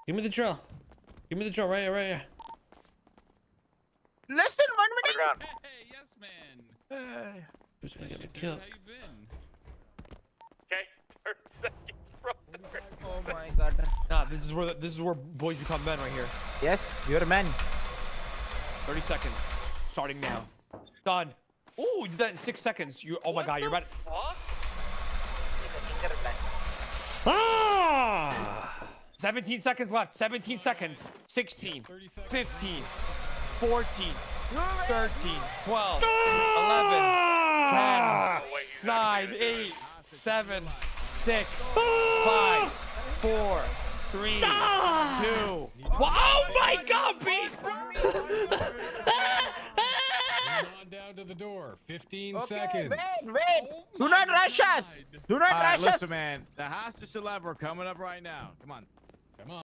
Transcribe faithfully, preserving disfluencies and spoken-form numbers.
Give me the drill. Give me the drill right here, right here. Less than one minute. Hey, yes, man. Hey. Who's gonna get me killed? How you been? Okay, thirty seconds. Oh my god. Nah, this is where the, this is where boys become men right here. Yes, you're a man. thirty seconds. Starting now. Done. Oh, you did that in six seconds. You. Oh my god, you're about. Ah! seventeen seconds left. seventeen seconds. sixteen. fifteen. fourteen. thirteen. twelve. eleven. ten. nine. eight. seven. six. five. four. three. two. Oh my god, beast! On down to the door. fifteen Okay, seconds. wait, wait. Do not rush us. Do not All right, rush us. listen, man. The hostage to lever coming up right now. Come on.